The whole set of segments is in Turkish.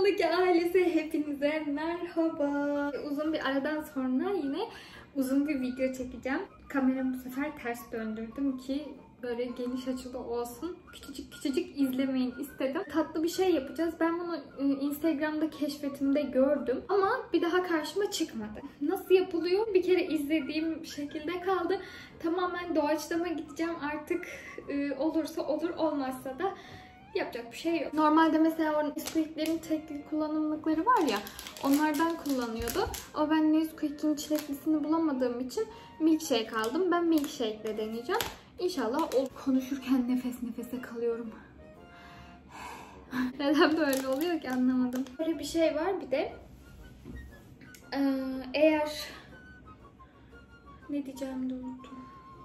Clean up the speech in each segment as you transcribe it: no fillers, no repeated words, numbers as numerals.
kanalımdaki ailesi hepinize merhaba. Uzun bir aradan sonra yine uzun bir video çekeceğim. Kameramı bu sefer ters döndürdüm ki böyle geniş açılı olsun. Küçücük izlemeyin istedim. Tatlı bir şey yapacağız. Ben bunu Instagram'da keşfetimde gördüm. Ama bir daha karşıma çıkmadı. Nasıl yapılıyor? Bir kere izlediğim şekilde kaldı. Tamamen doğaçlama gideceğim. Artık olursa olur, olmazsa da yapacak bir şey yok. Normalde mesela o Nesquik'lerin tekli kullanımlıkları var ya, onlardan kullanıyordu. Ama ben Nesquik'in çileklisini bulamadığım için milkshake aldım. Ben milkshake'le deneyeceğim. İnşallah o konuşurken nefes nefese kalıyorum. Neden böyle oluyor ki anlamadım. Böyle bir şey var bir de. Eğer ne diyeceğimi de unuttum.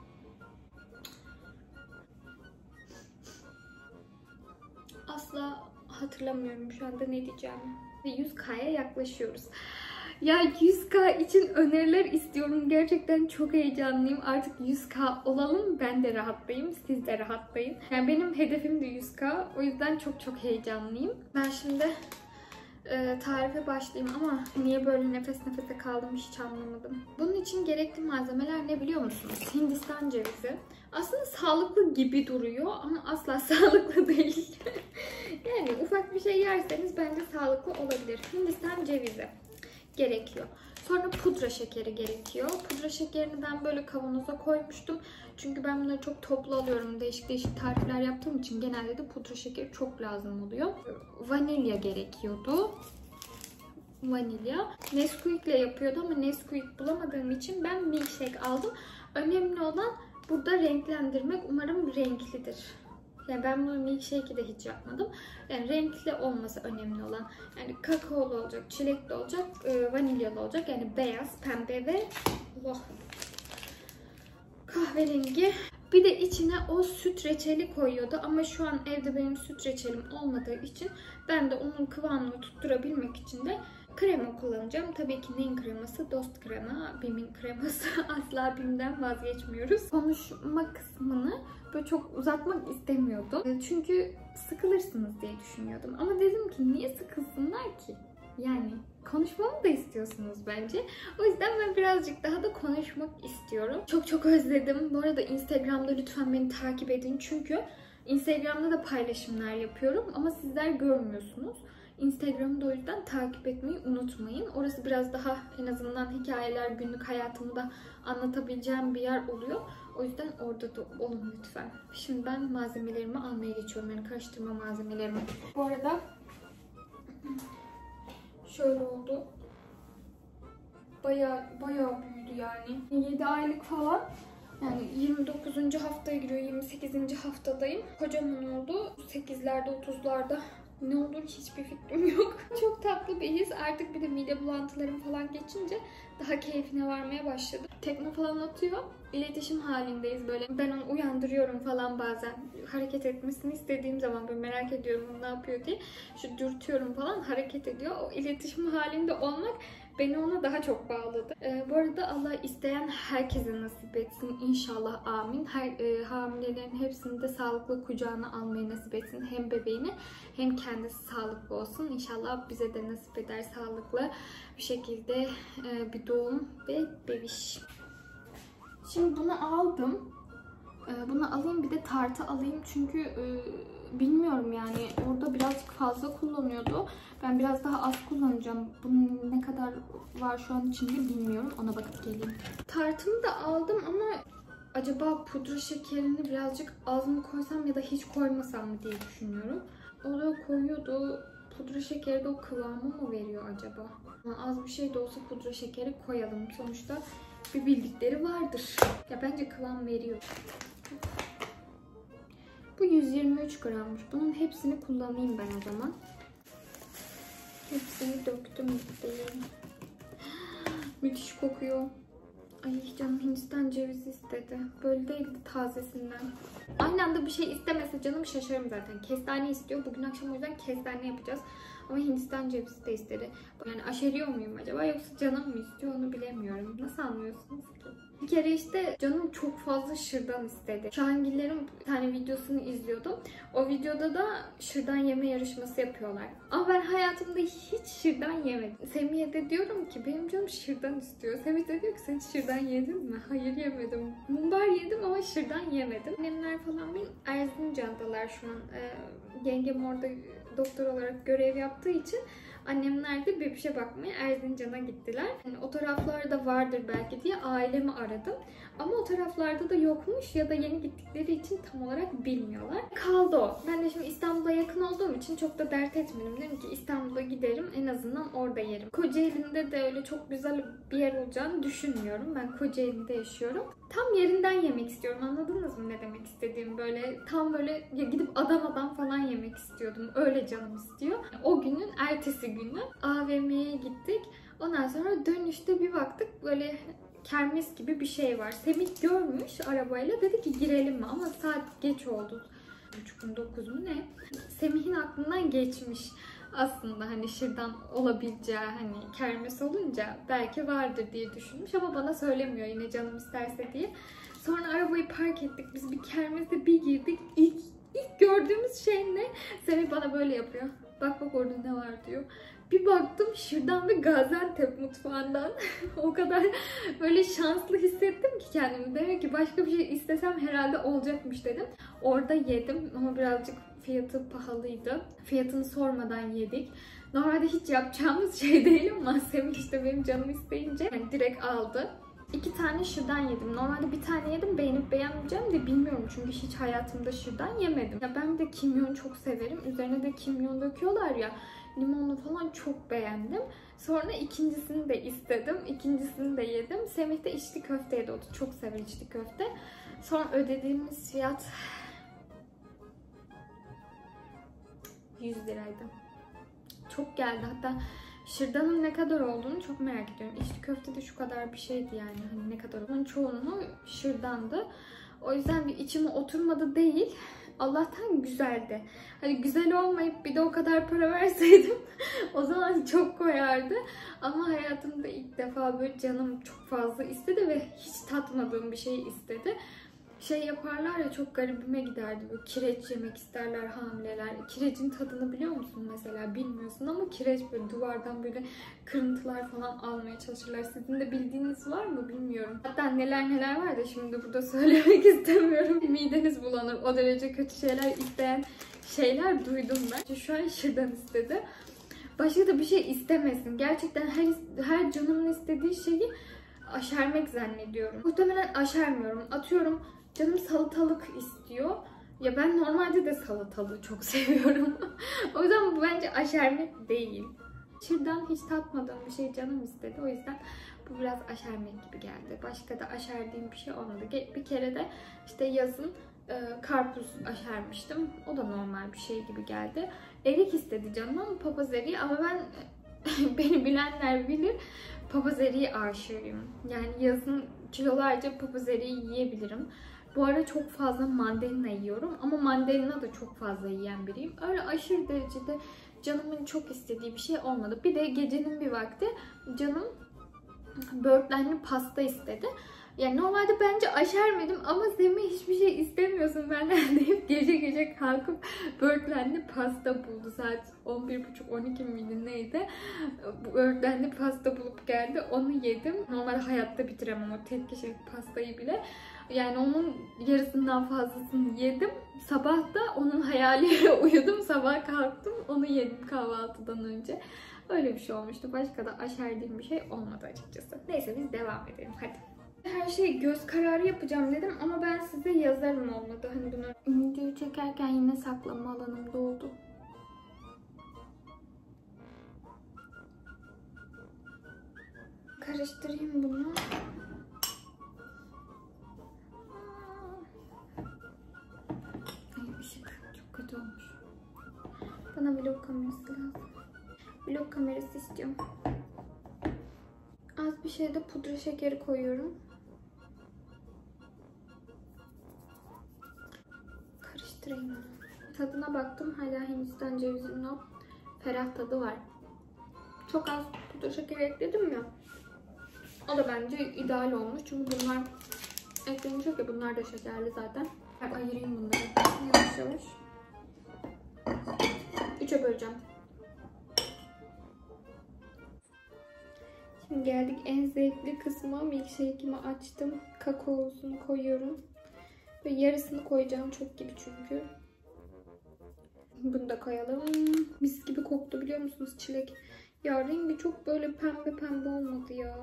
Asla hatırlamıyorum şu anda ne diyeceğimi. 100K'ya yaklaşıyoruz. Ya 100K için öneriler istiyorum. Gerçekten çok heyecanlıyım. Artık 100K olalım. Ben de rahatlayayım. Siz de rahatlayın. Yani benim hedefim de 100K. O yüzden çok heyecanlıyım. Ben şimdi tarife başlayayım ama niye böyle nefes nefese kaldım hiç anlamadım. Bunun için gerekli malzemeler ne biliyor musunuz? Hindistan cevizi. Aslında sağlıklı gibi duruyor ama asla sağlıklı değil. Yani ufak bir şey yerseniz bence sağlıklı olabilir. Hindistan cevizi gerekiyor. Sonra pudra şekeri gerekiyor. Pudra şekerini ben böyle kavanoza koymuştum. Çünkü ben bunları çok toplu alıyorum. Değişik tarifler yaptığım için genelde de pudra şekeri çok lazım oluyor. Vanilya gerekiyordu. Vanilya. Nesquik ile yapıyordu ama Nesquik bulamadığım için ben milkshake aldım. Önemli olan burada renklendirmek. Umarım renklidir. Yani ben bunu milkshake'i de hiç yapmadım. Yani renkli olması önemli olan. Yani kakaolu olacak, çilekli olacak, vanilyalı olacak. Yani beyaz, pembe ve kahverengi. Bir de içine o süt reçeli koyuyordu. Ama şu an evde benim süt reçelim olmadığı için ben de onun kıvamını tutturabilmek için de krema kullanacağım. Tabii ki neyin kreması? Dost krema, Bim'in kreması. Asla Bim'den vazgeçmiyoruz. Konuşma kısmını böyle çok uzatmak istemiyordum. Çünkü sıkılırsınız diye düşünüyordum. Ama dedim ki niye sıkılsınlar ki? Yani konuşmamı da istiyorsunuz bence. O yüzden ben birazcık daha da konuşmak istiyorum. Çok özledim. Bu arada Instagram'da lütfen beni takip edin. Çünkü Instagram'da da paylaşımlar yapıyorum ama sizler görmüyorsunuz. Instagram'ı da o yüzden takip etmeyi unutmayın. Orası biraz daha en azından hikayeler, günlük hayatımı da anlatabileceğim bir yer oluyor. O yüzden orada da olun lütfen. Şimdi ben malzemelerimi almaya geçiyorum. Yani karıştırma malzemelerimi. Bu arada şöyle oldu. Bayağı büyüdü yani. 7 aylık falan. Yani 29. haftaya giriyor. 28. haftadayım. Kocaman oldu. 8'lerde 30'larda. Ne olur hiçbir fikrim yok. Çok tatlı bir his. Artık bir de mide bulantılarım falan geçince daha keyfine varmaya başladım. Tekme falan atıyor. İletişim halindeyiz böyle. Ben onu uyandırıyorum falan bazen. Hareket etmesini istediğim zaman böyle merak ediyorum onu ne yapıyor diye. Şu dürtüyorum falan hareket ediyor. O iletişim halinde olmak beni ona daha çok bağladı. Bu arada Allah isteyen herkese nasip etsin. İnşallah amin. Hamilelerin hepsini de sağlıklı kucağına almayı nasip etsin. Hem bebeğini hem kendisi sağlıklı olsun. İnşallah bize de nasip eder sağlıklı bir şekilde bir doğum ve bebiş. Şimdi bunu aldım. Bunu alayım bir de tartı alayım çünkü bilmiyorum yani orada birazcık fazla kullanıyordu. Ben biraz daha az kullanacağım. Bunun ne kadar var şu an içinde bilmiyorum. Ona bakıp geleyim. Tartımı da aldım ama acaba pudra şekerini birazcık az mı koysam ya da hiç koymasam mı diye düşünüyorum. O da koyuyordu. Pudra şekeri de o kıvamı mı veriyor acaba? Az bir şey de olsa pudra şekeri koyalım. Sonuçta bir bildikleri vardır. Ya bence kıvam veriyor. Bu 123 grammış. Bunun hepsini kullanayım ben o zaman. Hepsini döktüm. Müthiş kokuyor. Ay canım Hindistan cevizi istedi. Böyle değildi tazesinden. Aynı anda bir şey istemese canım şaşarım zaten. Kestane istiyor. Bugün akşam o yüzden kestane yapacağız. Ama Hindistan cevizi de istedi. Yani aşeriyor muyum acaba yoksa canım mı istiyor onu bilemiyorum. Nasıl anlıyorsunuz ki? Bir kere işte canım çok fazla şırdan istedi. Şahangillerin bir tane videosunu izliyordum. O videoda da şırdan yeme yarışması yapıyorlar. Ama ben hayatımda hiç şırdan yemedim. Semih'e de diyorum ki benim canım şırdan istiyor. Semih de diyor ki sen hiç şırdan yedin mi? Hayır yemedim. Mumbar yedim ama şırdan yemedim. Annemler falan benim Erzincan'dalar şu an. Yengem orada doktor olarak görev yaptığı için annemler de bebişe bakmaya Erzincan'a gittiler. Yani o taraflarda vardır belki diye ailemi aradım. Ama o taraflarda da yokmuş ya da yeni gittikleri için tam olarak bilmiyorlar. Kaldı o. Ben de şimdi İstanbul'a yakın olduğum için çok da dert etmedim. Dedim ki İstanbul'a giderim en azından orada yerim. Kocaeli'nde de öyle çok güzel bir yer olacağını düşünmüyorum. Ben Kocaeli'de yaşıyorum. Tam yerinden yemek istiyorum. Anladınız mı ne demek istediğim? Böyle tam böyle gidip Adana'dan falan yemek istiyordum. Öyle canım istiyor. O günün ertesi günü AVM'ye gittik. Ondan sonra dönüşte bir baktık böyle kermes gibi bir şey var. Semih görmüş arabayla. Dedi ki girelim mi? Ama saat geç oldu. 8:30 mu ne? Semih'in aklından geçmiş. Aslında hani şırdan olabileceği hani kermes olunca belki vardır diye düşünmüş ama bana söylemiyor yine canım isterse diye. Sonra arabayı park ettik. Biz bir kermese bir girdik. İlk gördüğümüz şey ne? Semih bana böyle yapıyor. Bak bak orada ne var diyor. Bir baktım şırdan ve Gaziantep mutfağından. O kadar böyle şanslı hissettim ki kendimi. Demek ki başka bir şey istesem herhalde olacakmış dedim. Orada yedim ama birazcık fiyatı pahalıydı. Fiyatını sormadan yedik. Normalde hiç yapacağımız şey değil ama Semih işte benim canım isteyince yani direkt aldı. 2 tane şırdan yedim. Normalde bir tane yedim. Beğenip beğenmeyeceğim de bilmiyorum. Çünkü hiç hayatımda şırdan yemedim. Ya ben de kimyon çok severim. Üzerine de kimyon döküyorlar ya. Limonlu falan çok beğendim. Sonra ikincisini de istedim. İkincisini de yedim. Semih de içli köfte yedi. O da çok sever içli köfte. Sonra ödediğimiz fiyat 100 liraydı. Çok geldi. Hatta şırdanın ne kadar olduğunu çok merak ediyorum. İçli köfte de şu kadar bir şeydi yani. Hani ne kadar olduğunu çoğunluğu şırdandı. O yüzden bir içime oturmadı değil. Allah'tan güzeldi. Hani güzel olmayıp bir de o kadar para verseydim o zaman çok koyardı. Ama hayatımda ilk defa böyle canım çok fazla istedi ve hiç tatmadığım bir şey istedi. Şey yaparlar ya çok garibime giderdi. Böyle kireç yemek isterler hamileler. Kirecin tadını biliyor musun mesela? Bilmiyorsun ama kireç böyle duvardan böyle kırıntılar falan almaya çalışırlar. Sizin de bildiğiniz var mı bilmiyorum. Hatta neler neler var da şimdi burada söylemek istemiyorum. Mideniz bulanır. O derece kötü şeyler isteyen şeyler duydum ben. Şu an şırdan istedi. Başka da bir şey istemesin. Gerçekten her canımın istediği şeyi aşermek zannediyorum. Muhtemelen aşermiyorum. Atıyorum canım salatalık istiyor. Ya ben normalde de salatalığı çok seviyorum. O yüzden bu bence aşermek değil. Şırdan hiç tatmadığım bir şey canım istedi. O yüzden bu biraz aşermek gibi geldi. Başka da aşerdiğim bir şey olmadı. Bir kere de işte yazın karpuz aşermiştim. O da normal bir şey gibi geldi. Erik istedi canım ama papaz eriği. Ama ben beni bilenler bilir. Papaz eriği aşığıyım. Yani yazın kilolarca papaz eriği yiyebilirim. Bu ara çok fazla mandalina yiyorum ama mandalina da çok fazla yiyen biriyim. Öyle aşırı derecede canımın çok istediği bir şey olmadı. Bir de gecenin bir vakti canım böğürtlenli pasta istedi. Yani normalde bence aşermedim ama Semih hiçbir şey istemiyorsun benden deyip gece gece kalkıp böğürtlenli pasta buldu. Saat 11.30-12 miydi neydi? Böğürtlenli pasta bulup geldi. Onu yedim. Normalde hayatta bitiremem o tek kişilik pastayı bile. Yani onun yarısından fazlasını yedim. Sabah da onun hayaliyle uyudum. Sabah kalktım. Onu yedim kahvaltıdan önce. Öyle bir şey olmuştu. Başka da aşerdiğim bir şey olmadı açıkçası. Neyse biz devam edelim. Hadi. Her şeyi göz kararı yapacağım dedim ama ben size yazarım olmadı. Hani bunu videoyu çekerken yine saklama alanım doldu. Karıştırayım bunu. Ay ışık çok kötü olmuş. Bana vlog kamerası lazım. Vlog kamerası istiyorum. Az bir şey de pudra şekeri koyuyorum. Karıştırayım. Tadına baktım. Hala Hindistan cevizinin o ferah tadı var. Çok az pudra şekeri ekledim ya. O da bence ideal olmuş. Çünkü bunlar eklenecek ya, bunlar da şekerli zaten. Ben ayırayım bunları. Yavaş yavaş. 3'e böleceğim. Şimdi geldik en zevkli kısma. Milkshake'imi açtım. Kakaosunu koyuyorum. Ve yarısını koyacağım, çok gibi çünkü. Bunu da koyalım. Mis gibi koktu, biliyor musunuz çilek? Ya rengi çok böyle pembe pembe olmadı ya.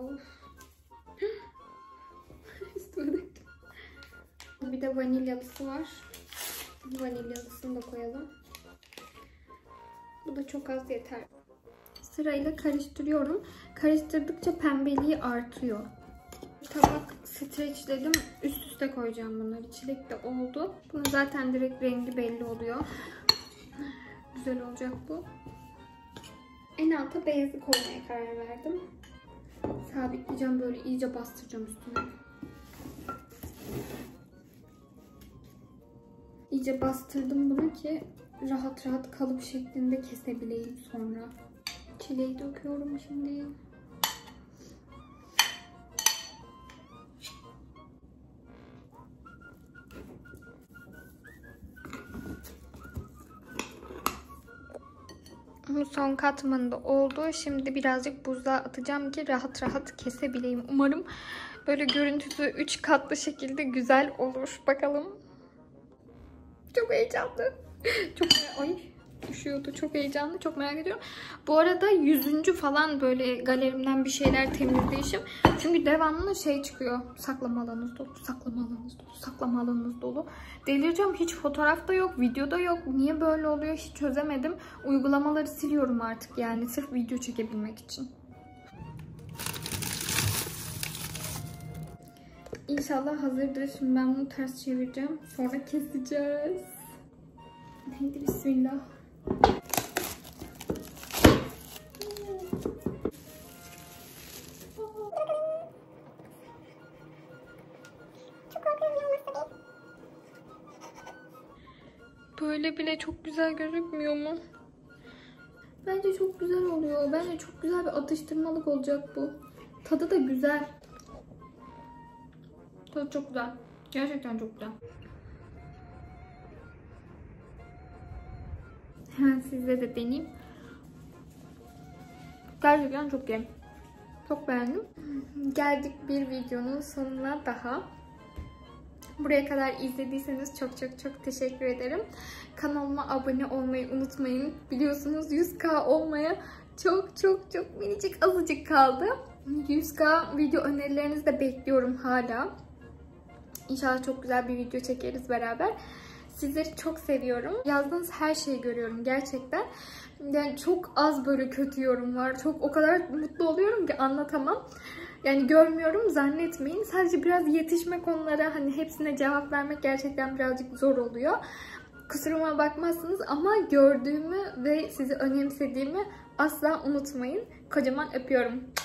Bir de vanilyalısı var. Vanilyalısını da koyalım. Bu da çok az yeter. Sırayla karıştırıyorum. Karıştırdıkça pembeliği artıyor. Tabak streçledim. Üst üste koyacağım bunları. Çilek de oldu. Bunun zaten direkt rengi belli oluyor. Güzel olacak bu. En alta beyazı koymaya karar verdim. Sabitleyeceğim, böyle iyice bastıracağım üstüne. İyice bastırdım bunu ki rahat rahat kalıp şeklinde kesebileyim sonra. Çileği döküyorum şimdi. Bu son katmanında oldu. Şimdi birazcık buzluğa atacağım ki rahat rahat kesebileyim. Umarım böyle görüntüsü 3 katlı şekilde güzel olur. Bakalım. Çok heyecanlı. Ay düşüyordu. Çok heyecanlı. Çok merak ediyorum. Bu arada 100. falan böyle galerimden bir şeyler temizleyişim. Çünkü devamlı şey çıkıyor. Saklama alanınız dolu. Saklama alanınız dolu. Saklama alanınız dolu. Delireceğim. Hiç fotoğrafta yok. Videoda yok. Niye böyle oluyor hiç çözemedim. Uygulamaları siliyorum artık yani. Sırf video çekebilmek için. İnşallah hazırdır. Şimdi ben bunu ters çevireceğim. Sonra keseceğiz. Haydi bismillah. Böyle bile çok güzel gözükmüyor mu? Bence çok güzel oluyor. Bence çok güzel bir atıştırmalık olacak bu. Tadı da güzel. Tadı çok güzel. Gerçekten çok güzel. Hemen sizle de deneyeyim. Gerçekten çok iyi. Çok beğendim. Geldik bir videonun sonuna daha. Buraya kadar izlediyseniz çok çok çok teşekkür ederim. Kanalıma abone olmayı unutmayın. Biliyorsunuz 100K olmaya çok çok çok minicik azıcık kaldı. 100K video önerilerinizi de bekliyorum hala. İnşallah çok güzel bir video çekeriz beraber. Sizleri çok seviyorum. Yazdığınız her şeyi görüyorum gerçekten. Yani çok az böyle kötü yorum var. O kadar mutlu oluyorum ki anlatamam. Yani görmüyorum zannetmeyin. Sadece biraz yetişme konulara, hani hepsine cevap vermek gerçekten birazcık zor oluyor. Kusuruma bakmazsınız ama gördüğümü ve sizi önemsediğimi asla unutmayın. Kocaman öpüyorum.